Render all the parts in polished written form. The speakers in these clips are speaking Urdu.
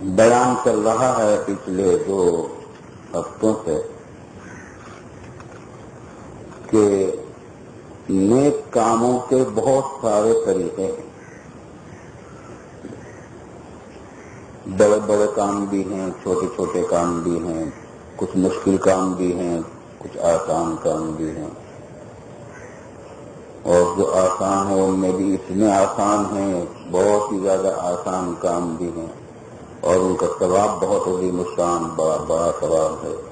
بیان چل رہا ہے پچھلے 2 ہفتوں سے کہ نیک کاموں کے بہت سارے طریقے ہیں. بڑے بڑے کام بھی ہیں، چھوٹے چھوٹے کام بھی ہیں، کچھ مشکل کام بھی ہیں، کچھ آسان کام بھی ہیں، اور جو آسان ہے ان میں بھی اتنے آسان ہیں، بہت ہی زیادہ آسان کام بھی ہیں، اور ان کا ثواب بہت عظیم الشان بڑا ثواب ہے.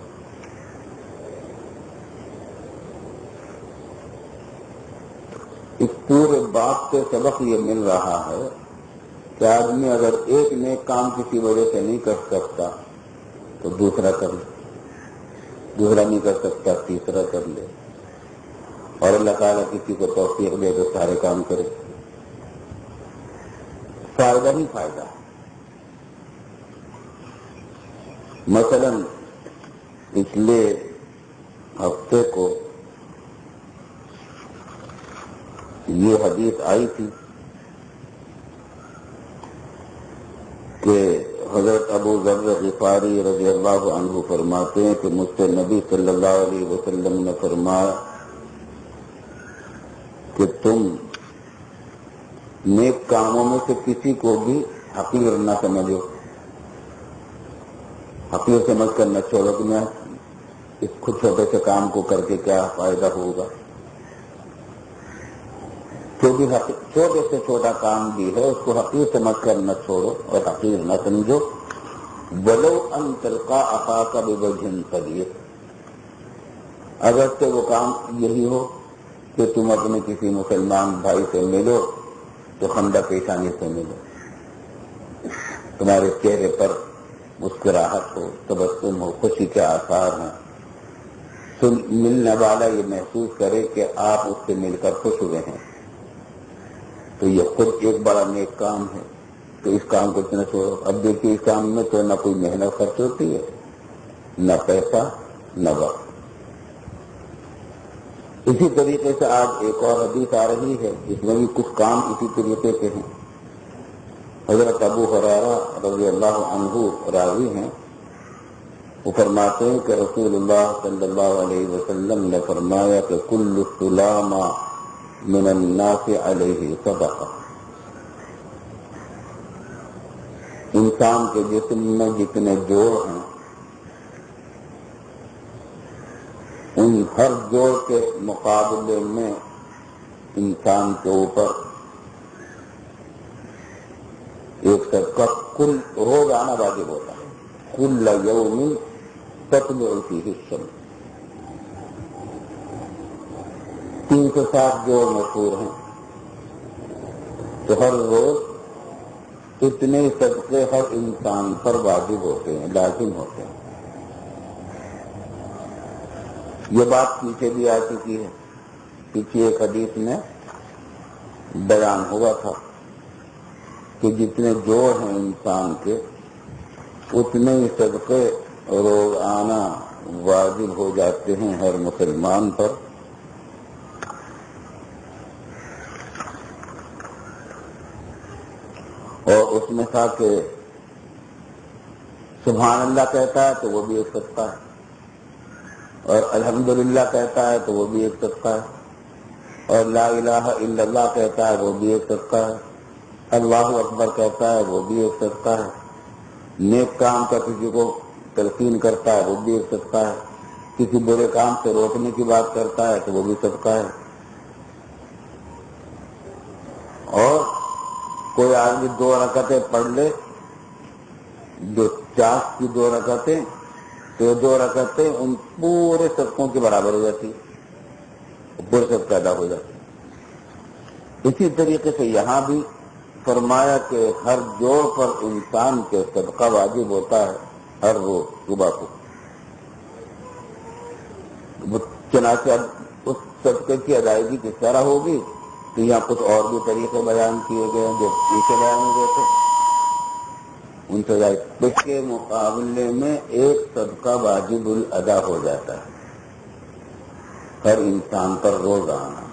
اس پورے بات سے سبق یہ مل رہا ہے کہ آدمی اگر ایک نیک کام کسی وجہ سے نہیں کر سکتا تو دوسرا کر لے، دوسرا نہیں کر سکتا تیسرا کر لے، اور اللہ تعالیٰ کسی کو توفیق دے تو سارے کام کرے. فائدہ ہی فائدہ. مثلا پچھلے ہفتے کو یہ حدیث آئی تھی کہ حضرت ابو ذر غفاری رضی اللہ عنہ فرماتے ہیں کہ مجھ سے نبی صلی اللہ علیہ وسلم نے فرمایا کہ تم نیک کاموں میں سے کسی کو بھی حقیر نہ سمجھو، حقیر سمجھ کر نہ چھوڑو کہ میں اس خود چھوٹے سے کام کو کر کے کیا فائدہ ہوگا. جو بھی چھوٹے سے چھوٹا کام بھی ہے اس کو حقیر سمجھ کر نہ چھوڑو اور حقیر نہ سمجھو. ولو ان تلقا اخاک بوجہ طلیق، اگر سے وہ کام یہی ہو کہ تم اپنے کسی مسلمان بھائی سے ملو تو خندہ پیشانی سے ملو، تمہارے چہرے پر مسکراہٹ ہو، تبسم ہو، خوشی کے آثار ہیں، ملنے والا یہ محسوس کرے کہ آپ اس سے مل کر خوش ہوئے ہیں، تو یہ خود ایک بڑا نیک کام ہے. تو اس کام کو نہ چھوڑو. اب دیکھیے اس کام میں تو نہ کوئی محنت خرچ ہوتی ہے، نہ پیسہ نہ وقت. اسی طریقے سے آج ایک اور حدیث آ رہی ہے جس میں بھی کچھ کام اسی طریقے کے ہیں. حضرت ابو ہریرہ رضی اللہ عنہ راوی ہیں، وہ فرماتے ہیں کہ رسول اللہ صلی اللہ علیہ وسلم نے فرمایا کہ کل سلامہ من الناس علیہ صدقہ. انسان کے جسم میں جتنے جوڑ ہیں ان ہر جوڑ کے مقابلے میں انسان کے اوپر ایک صدقہ کل روزانہ واجب ہوتا ہے. کل یوم تطلع فیہ الشمس. 360 جوڑ مشہور ہیں، تو ہر روز اتنے صدقے ہر انسان پر واجب ہوتے ہیں، لازم ہوتے ہیں. یہ بات پیچھے بھی آ چکی ہے. پیچھے ایک حدیث میں بیان ہوا تھا کہ جتنے جوڑ ہیں انسان کے اتنے ہی صدقے روزانہ واجب ہو جاتے ہیں ہر مسلمان پر. اور اس میں تھا کہ سبحان اللہ کہتا ہے تو وہ بھی ایک صدقہ ہے، اور الحمدللہ کہتا ہے تو وہ بھی ایک صدقہ ہے، اور لا الہ الا اللہ کہتا ہے وہ بھی ایک صدقہ ہے، اللہ اکبر کہتا ہے وہ بھی ایک صدقہ ہے، نیک کام کا کسی کو تلقین کرتا ہے وہ بھی ایک صدقہ ہے، کسی برے کام سے روکنے کی بات کرتا ہے تو وہ بھی صدقہ ہے. اور کوئی آدمی 2 رکعتیں پڑھ لے، جو 50 کی 2 رکعتیں، تو یہ 2 رکعتیں ان پورے صدقوں کے برابر ہو جاتی ہے، پورے صدقہ پیدا ہو جاتے ہیں. اسی طریقے سے یہاں بھی فرمایا کہ ہر جوڑ پر انسان کے صدقہ واجب ہوتا ہے ہر روز صبح کو. چنانچہ اس صدقے کی ادائیگی کس طرح ہوگی تو یہاں کچھ اور بھی طریقے بیان کیے گئے ہیں جو پیچھے بیان ہوئے تھے ان سے اس کے مقابلے میں ایک صدقہ واجب الادا ہو جاتا ہے ہر انسان پر روزانہ.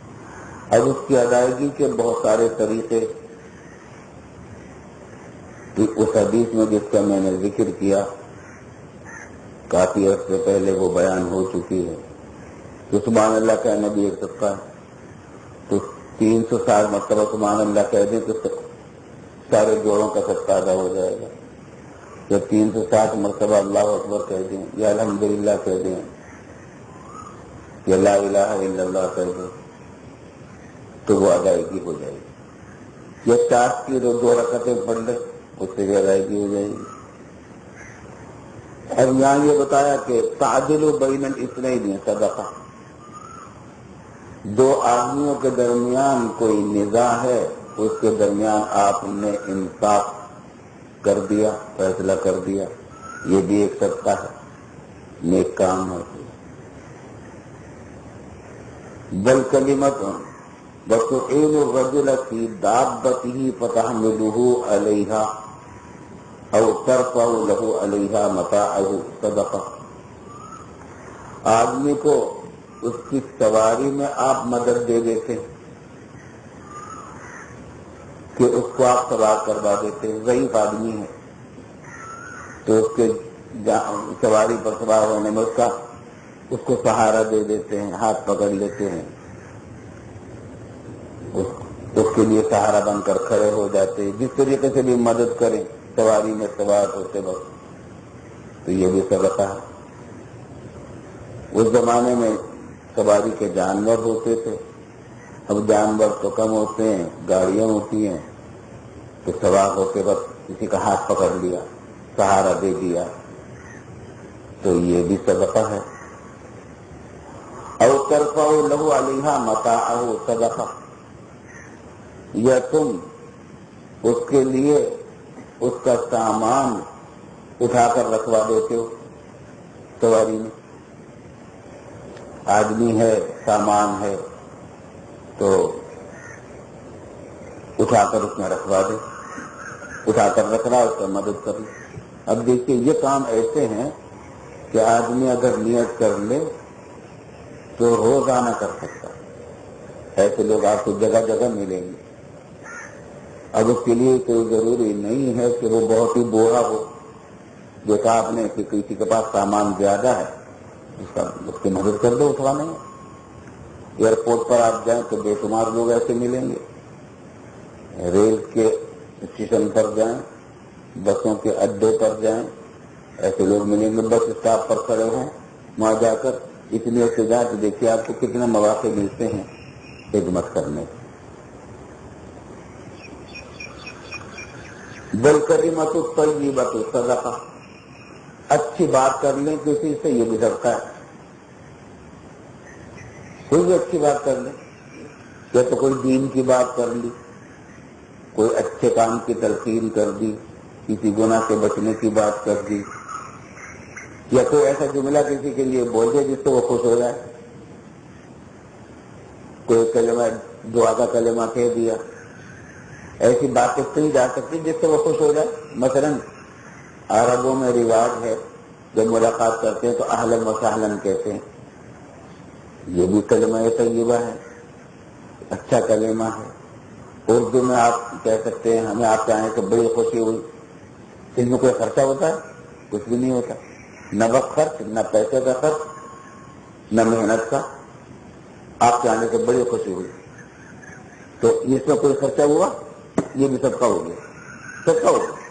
اب اس کی ادائیگی کے بہت سارے طریقے اس حدیث میں جس کا میں نے ذکر کیا کافی عرصے پہلے وہ بیان ہو چکی ہے کہ سبحان اللہ کہنا بھی ایک صدقہ ہے، تو 360 مرتبہ سبحان اللہ کہہ دیں تو سارے جوڑوں کا صدقہ ادا ہو جائے گا. جب 360 مرتبہ اللہ اکبر کہہ دیں یا الحمدللہ کہہ دیں یا لا الہ الا اللہ کہہ دیں تو وہ ادائیگی ہو جائے گی. یا چاش کی 2 رکعتیں پڑھ لیں اس سے بھی ادائیگی ہو جائے گی. اور یہاں یہ بتایا کہ تعدل بین الاثنین صدقہ، 2 آدمیوں کے درمیان کوئی نزاع ہے اس کے درمیان آپ نے انصاف کر دیا، فیصلہ کر دیا، یہ بھی ایک صدقہ ہے، نیک کام ہے. بل کلمت وتعین الرجل فی دابته فتحمله علیها او ترفع له علیها متاعه صدقہ. آدمی کو اس کی سواری میں آپ مدد دے دیتے کہ اس کو آپ سوار کروا دیتے. ضعیف آدمی ہے تو اس کے سواری پر سوار ہونے میں اس کو سہارا دے دیتے ہیں، ہاتھ پکڑ لیتے ہیں، اس کے لیے سہارا بن کر کھڑے ہو جاتے ہیں. جس طریقے سے بھی مدد کریں سواری میں سوار ہوتے وقت تو یہ بھی صدقہ ہے. اس زمانے میں سواری کے جانور ہوتے تھے، اب جانور تو کم ہوتے ہیں، گاڑیاں ہوتی ہیں، تو سوار ہوتے وقت کسی کا ہاتھ پکڑ لیا، سہارا دے دیا تو یہ بھی صدقہ ہے. او ترفع له علیہا متاعہ صدقہ، یا تم اس کے لیے اس کا سامان اٹھا کر رکھوا دیتے ہو. سواری میں آدمی ہے، سامان ہے تو اٹھا کر اس میں رکھوا دے، اٹھا کر رکھ رہا اس کا مدد کر لے. اب دیکھیے یہ کام ایسے ہیں کہ آدمی اگر نیت کر لے تو روزانہ کر سکتا ہے. ایسے لوگ آپ کو جگہ جگہ ملیں گے. اب اس کے لیے کوئی ضروری نہیں ہے کہ وہ بہت ہی بوڑھا ہو. دیکھا آپ نے کہ کسی کے پاس سامان زیادہ ہے اس کی مدد کر دو اٹھوانے میں. ایئرپورٹ پر آپ جائیں تو بے شمار لوگ ایسے ملیں گے. ریل کے اسٹیشن پر جائیں، بسوں کے اڈے پر جائیں، ایسے لوگ ملیں گے. بس اسٹاپ پر کھڑے ہوں، وہاں جا کر اتنی احتجاج دیکھیے آپ کو کتنے مواقع ملتے ہیں خدمت کرنے کے. بالکلمۃ الطیبۃ صدقہ، اچھی بات کر لیں کسی سے یہ بھی صدقہ ہے. کوئی بھی اچھی بات کر لیں، یا تو کوئی دین کی بات کر لی، کوئی اچھے کام کی تلقین کر دی، کسی گناہ سے بچنے کی بات کر دی، یا کوئی ایسا جملہ کسی کے لیے بول دے جس سے وہ خوش ہو جائے. کوئی کلمہ دعا کا کلمہ کہہ دیا. ایسی باتیں کہی جا سکتی جس سے وہ خوش ہو جائے. مثلا عربوں میں رواج ہے جب ملاقات کرتے ہیں تو اہلاً و سہلاً کہتے ہیں. یہ بھی کلمہ طیبہ ہے، اچھا کلمہ ہے. اردو میں آپ کہہ سکتے ہیں ہمیں آپ کے آنے سے بڑی خوشی ہوئی. اس میں کوئی خرچہ ہوتا ہے؟ کچھ بھی نہیں ہوتا، نہ وقت خرچ، نہ پیسے کا خرچ، نہ محنت کا. آپ کے آنے سے بڑی خوشی ہوئی تو اس میں کوئی خرچہ ہوا؟ یہ بھی صدقہ ہو گیا، صدقہ ہو گیا.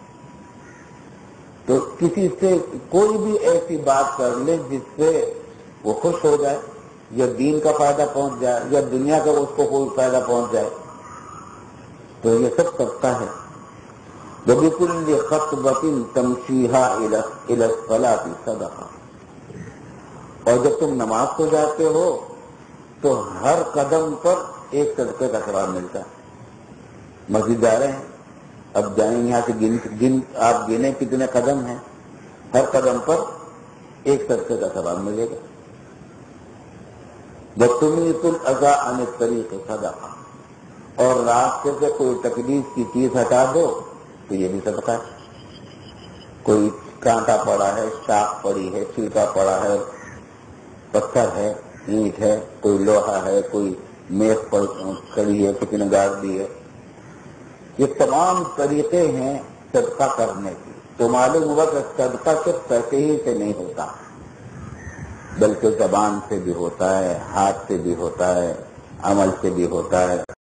تو کسی سے کوئی بھی ایسی بات کر لے جس سے وہ خوش ہو جائے، یا دین کا فائدہ پہنچ جائے، یا دنیا کا اس کو کوئی فائدہ پہنچ جائے، تو یہ سب صدقہ ہے. وَبِكُلِّ خَطْوَةٍ تَمْشِيهَا إِلَى الصَّلَاةِ صَدَقَةٌ. اور جب تم نماز کو جاتے ہو تو ہر قدم پر ایک صدقے کا ثواب ملتا ہے. مسجد جا رہے ہیں، اب جائیں یہاں سے آپ گنے کتنے قدم ہیں، ہر قدم پر ایک صدقے کا ثواب ملے گا. وَتُمِيتُ الْأَذَىٰ عَنِ الطَّرِيقِ صَدَقَةٌ. اور راستے سے کوئی تکلیف کی چیز ہٹا دو تو یہ بھی صدقہ ہے. کوئی کانٹا پڑا ہے، شاخ پڑی ہے، چھلکا پڑا ہے، پتھر ہے، اینٹ ہے، کوئی لوہا ہے، کوئی میخ پر کڑی ہے، کسی نے گاڑ دی ہے. یہ تمام طریقے ہیں صدقہ کرنے کی، تو معلوم ہوا کہ صدقہ صرف پیسے ہی سے نہیں ہوتا، بلکہ زبان سے بھی ہوتا ہے، ہاتھ سے بھی ہوتا ہے، عمل سے بھی ہوتا ہے۔